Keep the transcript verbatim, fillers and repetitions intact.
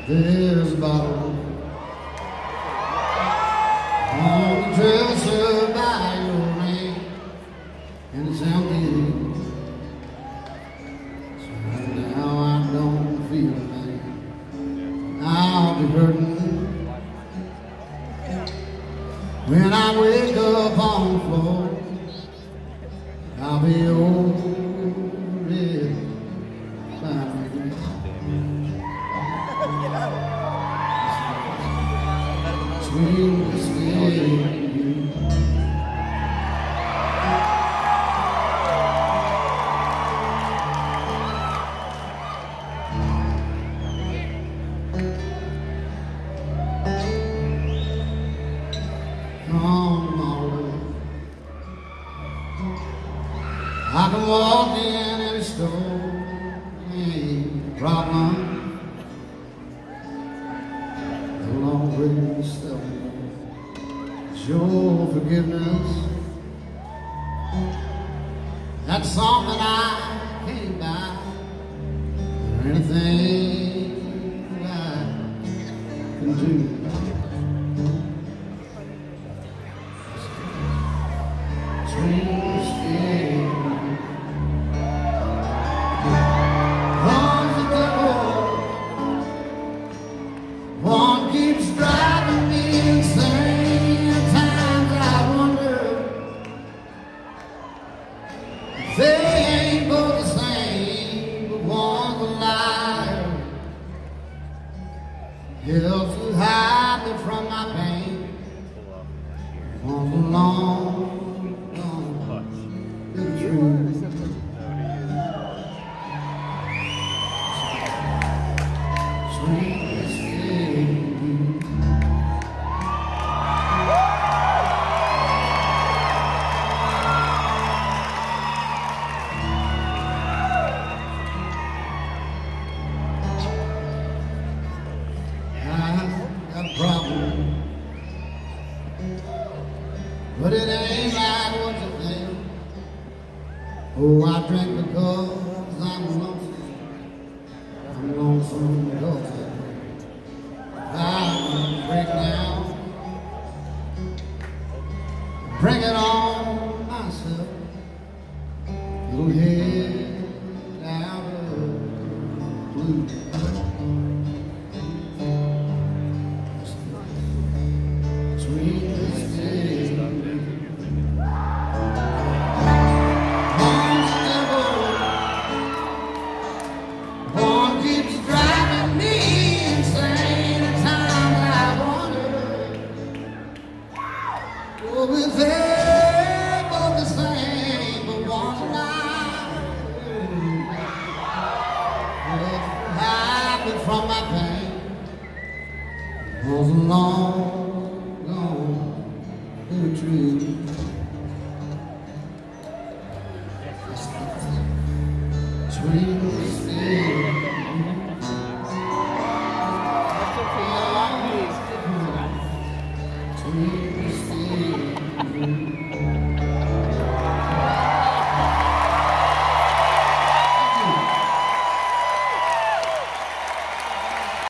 There's a bottle on the dresser by your name, and it's empty. So right now I don't feel a thing. I'll be hurting when I wake up on the floor. I'll be old red by me. Sweet escape. I can walk in any store, ain't a problem. The long way stuff, show forgiveness. That's something I can't buy, or anything I can do. One keeps driving me insane. At times I wonder if they ain't both the same, but one's a liar. Helps to hide me from my pain. One's a long, long, the truth. Sweet. Problem, but it ain't like what you think. Oh, I drink because I'm lonesome. I'm lonesome because I'm break now. Bring it on myself. Little head out of blue. We're there, both the same, but one's alive. Hide me from my pain. Was long gone in a tree. Sweet.